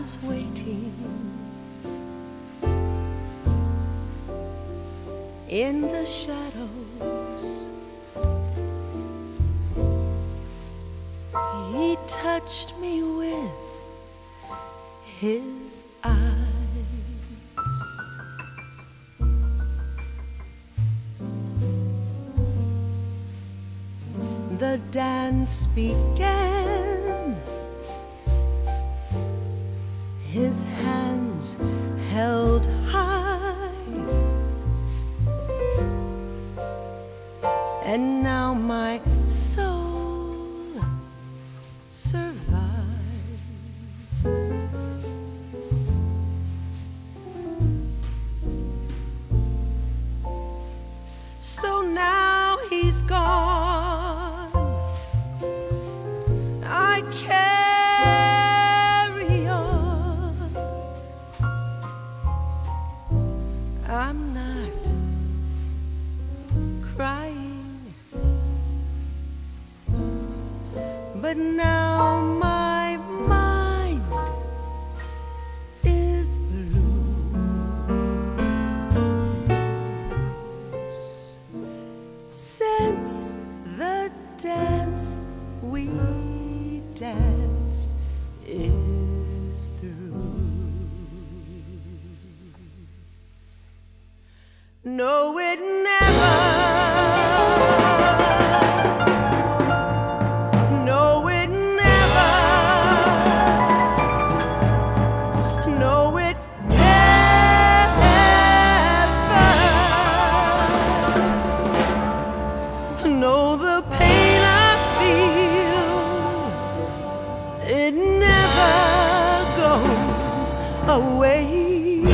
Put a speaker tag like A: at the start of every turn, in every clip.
A: was waiting in the shadows. He touched me with his eyes. The dance began. His hands held high, and now my soul survives. So now he's gone, I carry on. I'm not crying, but now my mind is loose. Since the dance we danced is through. No, it never, no, it never, no, it never, no, the pain I feel, it never goes away.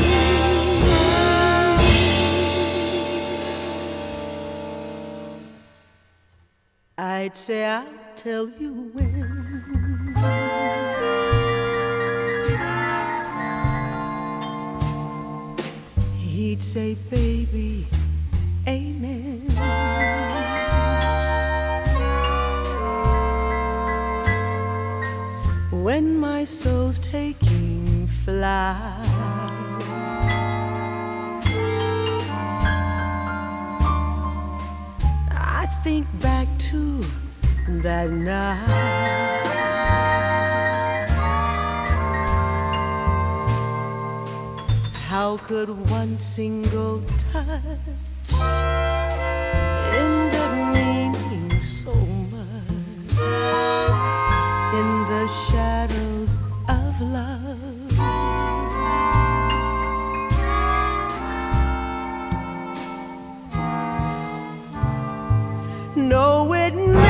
A: I'd say I'll tell you when. He'd say, baby, amen. When my soul's taking flight, I think back to that night. How could one single touch end up meaning so much in the shadows of love? No, it never